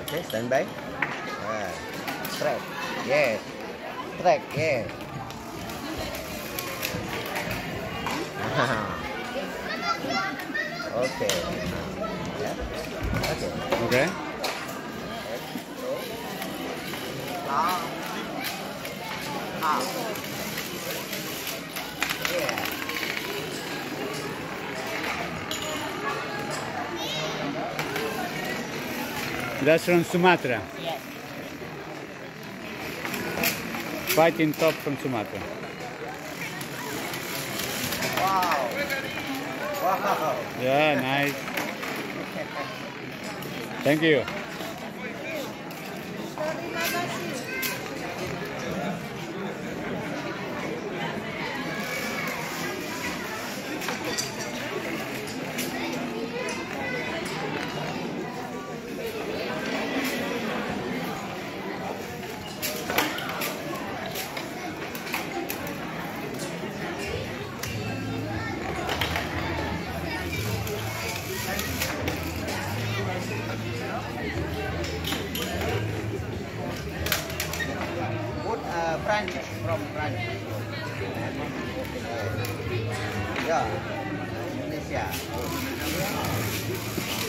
Okay, stand by. Track. Yes. Track. Yes. Okay. Yeah. Okay. Okay. Ah. Ah. Yeah. That's from Sumatra. Yes. Fighting top from Sumatra. Wow. Wow. Yeah, nice. Thank you. Food French from France. Yeah, Indonesia.